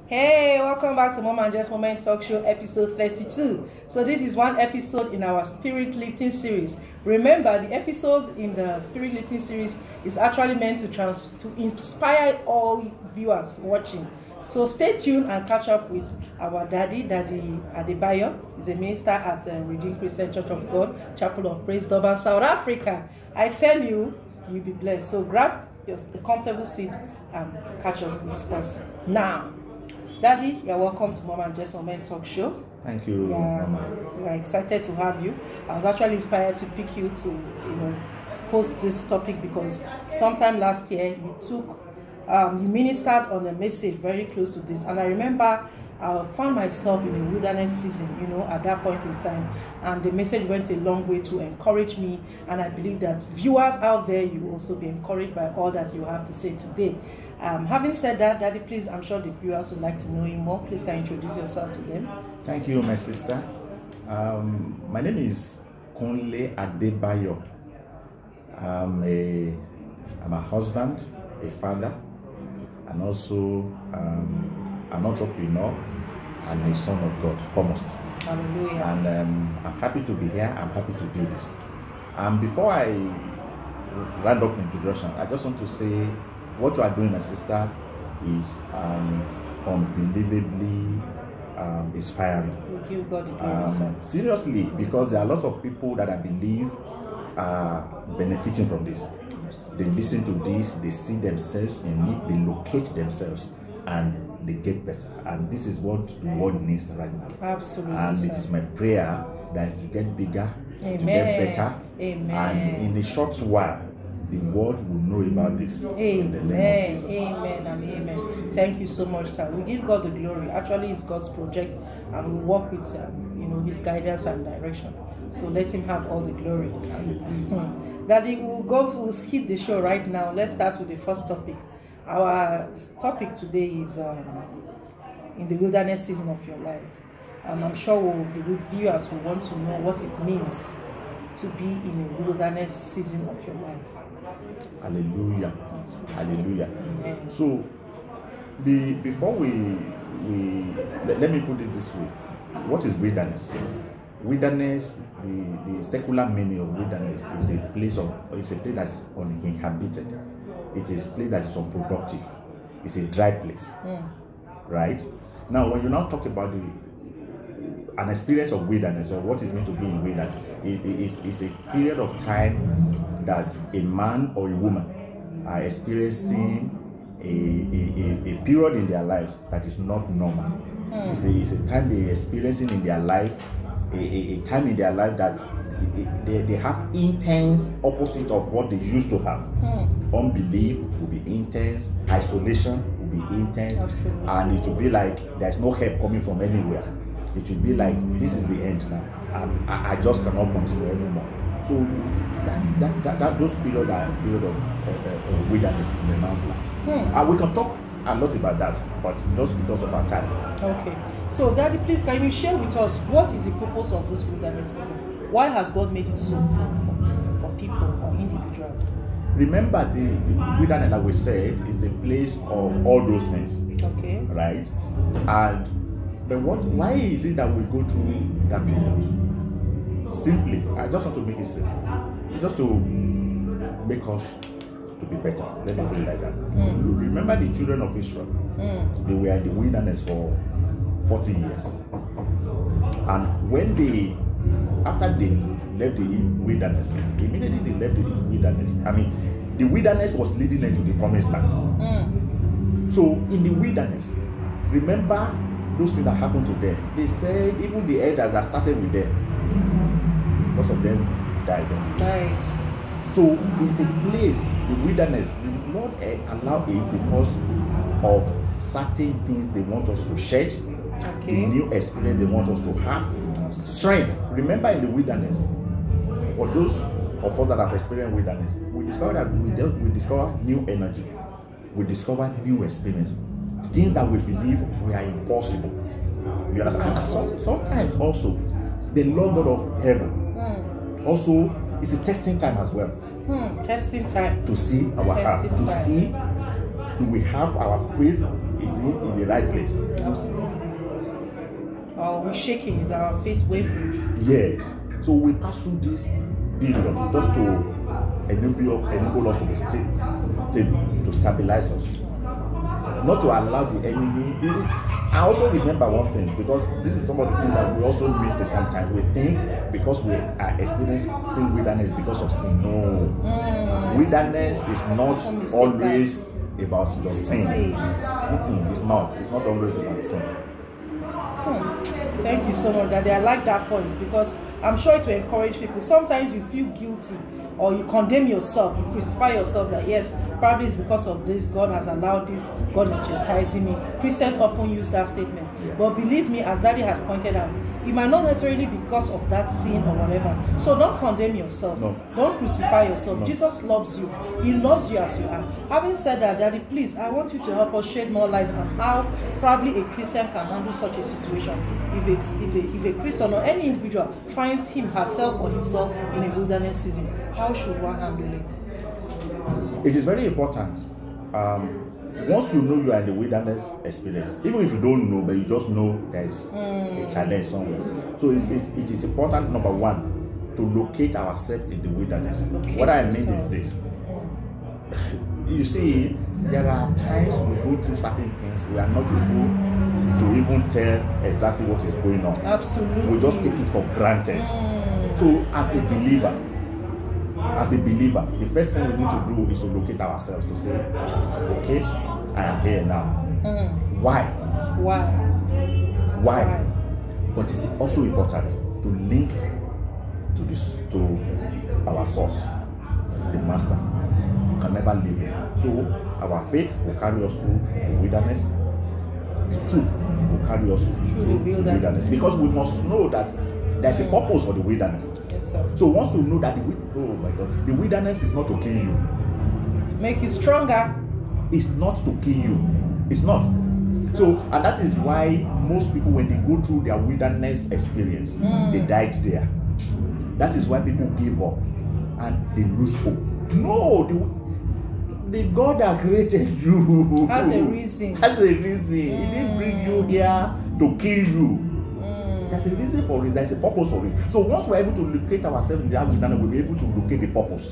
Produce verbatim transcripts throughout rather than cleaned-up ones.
Hey, welcome back to Mom and Just Moment Talk Show episode thirty-two. So this is one episode in our spirit lifting series. Remember, the episodes in the spirit lifting series is actually meant to trans to inspire all viewers watching. So stay tuned and catch up with our daddy, Daddy Adebayo. He's a minister at uh, Redeemed Christian Church of God, Chapel of Praise, Durban, South Africa. I tell you, you'll be blessed. So grab your a comfortable seat and catch up with us now. Daddy, you're welcome to Mom and Just Moment Talk Show. Thank you, yeah, Mama. We're excited to have you. I was actually inspired to pick you to, you know, host this topic because sometime last year you took, um, you ministered on a message very close to this, and I remember I found myself in a wilderness season, you know, at that point in time, and the message went a long way to encourage me, and I believe that viewers out there, you will also be encouraged by all that you have to say today. Um, having said that, Daddy, please, I'm sure the viewers would like to know you more. Please, can you introduce yourself to them? Thank you, my sister. Um, my name is Kunle Adebayo. I'm a, I'm a husband, a father, and also um, an entrepreneur and a son of God, foremost. Hallelujah. And um, I'm happy to be here. I'm happy to do this. And before I round up the introduction, I just want to say what you are doing, my sister, is um, unbelievably um, inspiring. We give God the glory, um, seriously, because there are a lot of people that I believe are benefiting from this. They listen to this, they see themselves in it, they locate themselves, and they get better. And this is what the world needs right now. Absolutely. And sir. It is my prayer that you get bigger, Amen. to get better, Amen. and in a short while, the world will know about this. Amen. In the name of Jesus. Amen and amen. Thank you so much, sir. We give God the glory. Actually, it's God's project, and we work with um, you know, His guidance and direction. So let Him have all the glory. Daddy, we'll go. We'll hit the show right now. Let's start with the first topic. Our topic today is um, in the wilderness season of your life. Um, I'm sure we'll, the viewers will want to know what it means to be in a wilderness season of your life. Hallelujah. Hallelujah. Amen. So, the before we we let, let me put it this way. What is wilderness? Wilderness, the, the secular meaning of wilderness is a place of it's a place that is uninhabited. It is a place that is unproductive. It's a dry place. Mm. Right? Now, when you now talk about the an experience of wilderness, or what is meant to be in wilderness, it is it, a period of time that a man or a woman are experiencing a, a, a, a period in their lives that is not normal. Mm. It's, a, it's a time they're experiencing in their life, a, a, a time in their life that it, they, they have intense opposite of what they used to have. Mm. Unbelief will be intense, isolation will be intense, Absolutely. And it will be like there's no help coming from anywhere. It will be like, this is the end now. Um, I, I just cannot continue anymore. So that is that, that, that those periods are a period of uh, uh, wilderness in a man's life. Hmm. And we can talk a lot about that, but just because of our time. Okay. So, Daddy, please can you share with us what is the purpose of this wilderness season? Why has God made it so for, for, for people or individuals? Remember, the, the wilderness, like we said, is the place of all those things. Okay. Right? And but what? Why is it that we go through that period? Simply, I just want to make it simple. Just to make us to be better. Let me put it like that. Mm. Remember the children of Israel? Mm. They were in the wilderness for forty years. And when they, after they left the wilderness, immediately they left the wilderness. I mean, the wilderness was leading them to the promised land. Mm. So in the wilderness, remember those things that happened to them. They said even the elders that started with them, most of them died. Right. So it's a place, the wilderness, the Lord allow it because of certain things they want us to shed, okay. The new experience they want us to have, strength. Remember in the wilderness, for those of us that have experienced wilderness, we discover that we, we discover new energy, we discover new experience. Things that we believe we are impossible. You understand? And so, sometimes also, the Lord God of heaven mm. also is a testing time as well. Mm. Testing time. To see our heart. To see, do we have our faith is he in the right place? Absolutely. Are we shaking? Is our faith wavering? Yes. So we pass through this period just to enable, enable us to be sta- stable, to stabilize us, not to allow the enemy. I also remember one thing, because this is some of the things that we also miss it sometimes. We think because we are experiencing wilderness because of sin. No. Mm. Wilderness is not always about your sin. Sins. Mm-mm, it's not. It's not always about sin. Hmm. Thank you so much, Daddy. I like that point, because I'm sure it will encourage people. Sometimes you feel guilty or you condemn yourself, you crucify yourself that yes, probably it's because of this, God has allowed this, God is chastising me. Christians often use that statement. Yeah. But believe me, as Daddy has pointed out, it might not necessarily be because of that sin or whatever. So don't condemn yourself. No. Don't crucify yourself. No. Jesus loves you. He loves you as you are. Having said that, Daddy, please, I want you to help us shed more light on how probably a Christian can handle such a situation. If it's if a, if a Christian or any individual finds him, herself, or himself in a wilderness season, how should one handle it? It is very important. Um, once you know you are in the wilderness experience, even if you don't know, but you just know there's mm. a challenge somewhere. So it, it, it is important, number one, to locate ourselves in the wilderness. Locate what I mean yourself. is this. You see, there are times we go through certain things, we are not able to even tell exactly what is going on. Absolutely. We just take it for granted. Mm. So as a believer, As a believer, the first thing we need to do is to locate ourselves, to say, okay, I am here now. Mm. Why? Why? Why? Why? But it's also important to link to this to our source, the master. You can never leave him. So our faith will carry us through the wilderness. The truth will carry us through, through the wilderness. wilderness. Because we must know that there's a purpose for the wilderness. Yes, sir. So once you know that the oh my God, the wilderness is not to kill you, to make you stronger. It's not to kill you. It's not. So, and that is why most people, when they go through their wilderness experience, mm. they died there. That is why people give up and they lose hope. No, the, the God that created you has a reason. Has a reason. Mm. He didn't bring you here to kill you. There's a reason for it. There's a purpose for it. So once we're able to locate ourselves in the wilderness, we'll be able to locate the purpose.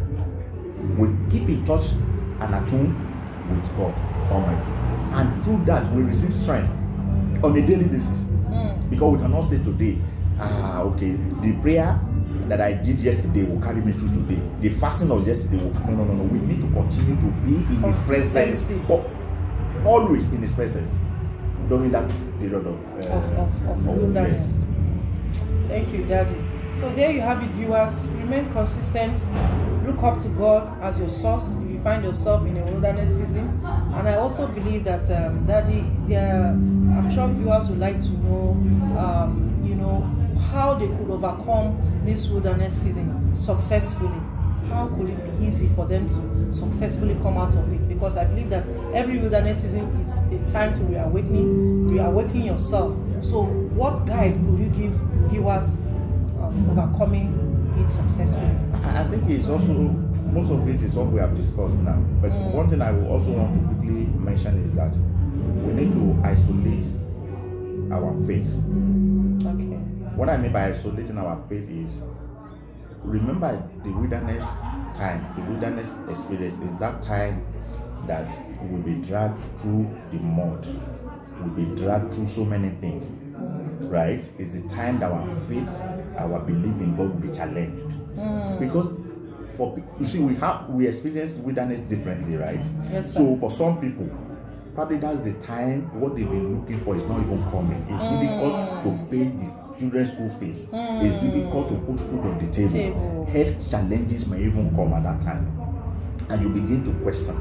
We keep in touch and attune with God Almighty, and through that we receive strength on a daily basis. Mm. Because we cannot say today, ah, okay, the prayer that I did yesterday will carry me through today. The fasting of yesterday will no, no, no, no. We need to continue to be in His presence, but always in His presence during that period of, uh, of, of, of wilderness. Yes. Thank you, Daddy. So there you have it, viewers. Remain consistent. Look up to God as your source if you find yourself in a wilderness season. And I also believe that, um, Daddy, there, I'm sure viewers would like to know, um, you know, how they could overcome this wilderness season successfully. How could it be easy for them to successfully come out of it? Because I believe that every wilderness season is a time to reawakening, reawaken yourself. So what guide could you give viewers um, overcoming it successfully? I think it's also, most of it is what we have discussed now. But mm. one thing I will also want to quickly mention is that we need to isolate our faith. Okay. What I mean by isolating our faith is, remember the wilderness time, the wilderness experience is that time that we'll be dragged through the mud, we'll be dragged through so many things, right? It's the time that our faith, our belief in God will be challenged. Mm. Because for you see, we have we experience wilderness differently, right? Yes, sir. So for some people, probably that's the time what they've been looking for is not even coming. It's mm. difficult to pay the children's school fees. Mm. It's difficult to put food on the table. table. Health challenges may even come at that time, and you begin to question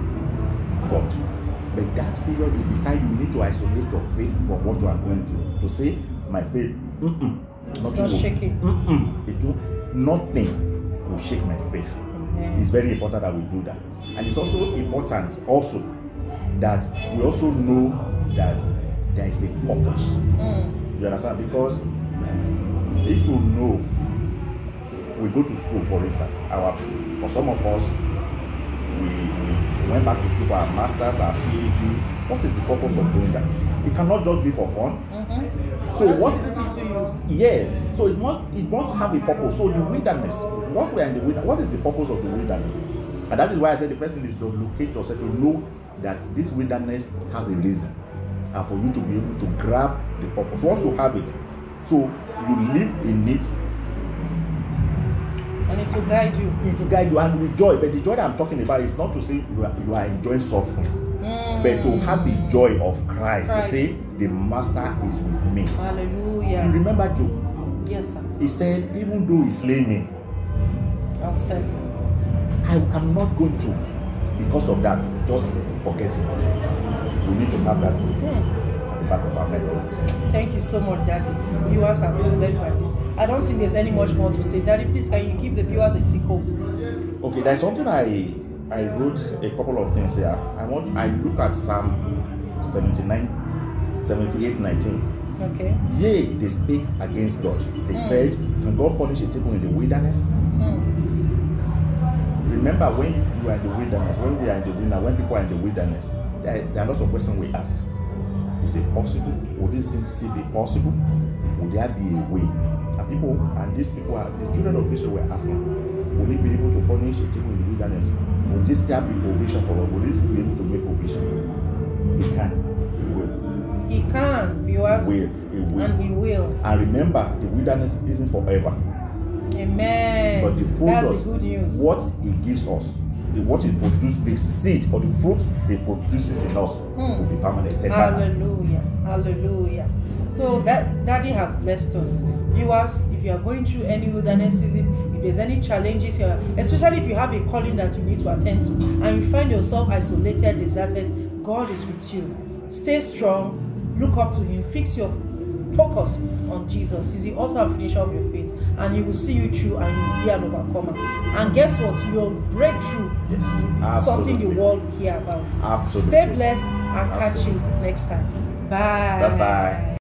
God. But that period is the time you need to isolate your faith from what you are going through. To say, my faith, mm-mm, it's not shaking. Mm-mm, it will, nothing will shake my faith. Mm-hmm. It's very important that we do that, and it's also important also that we also know that there is a purpose. Mm. You understand? Because if you know, we go to school, for instance, our for some of us, we, we went back to school for our masters, our PhD. what is the purpose of doing that? It cannot just be for fun. Mm-hmm. So Just what? put it to use. Yes. So it must it must have a purpose. So the wilderness. Once we are in the wilderness, what is the purpose of the wilderness? And that is why I said the first thing is to locate yourself, to know that this wilderness has a reason, and for you to be able to grab the purpose. Once you have it, so you live in it. And it will guide you. It will guide you and with joy. But the joy that I'm talking about is not to say you are, you are enjoying suffering, Mm. but to have the joy of Christ, Christ. to say the Master is with me. Hallelujah. You remember Job? Yes, sir. He said, even though he slay me, I'll serve you. I am not going to, because of that, just forget it. We need to have that Hmm. at the back of our mind always. Thank you so much, Daddy. Viewers have been blessed by this. I don't think there's any much more to say. Daddy, please can you give the viewers a tickle? Okay, there's something I I wrote a couple of things here. I want I look at Psalm seventy-nine, seventy-eight, nineteen. Okay. Yea, they speak against God. They Mm. said, can God furnish a table in the wilderness? Hmm. Remember when you are in the wilderness, when we are in the wilderness, when people are in the wilderness, there, there are lots of questions we ask. Is it possible? Would this thing still be possible? Would there be a way? And people, and these people are, the children of Israel were asking, would we be able to furnish a table in the wilderness? Would this still be provision for us? Would this be able to make provision? He can. He will. He can, viewers. He will. He will. And he will. And remember, the wilderness isn't forever. Amen. But the That's product, the good news. what it gives us, the, what it produces, the seed or the fruit it produces in us Hmm. will be permanent. Eternal. Hallelujah. Hallelujah. So that Daddy has blessed us. Viewers, if you are going through any wilderness season, if there's any challenges here, especially if you have a calling that you need to attend to, and you find yourself isolated, deserted, God is with you. Stay strong, look up to Him, fix your focus on Jesus. He's the author and finisher of your faith, and He will see you through and you will be an overcomer. And guess what? Your breakthrough Yes, will be absolutely. something the world will hear about. Absolutely. Stay blessed and catch you Absolutely. next time. Bye. Bye bye.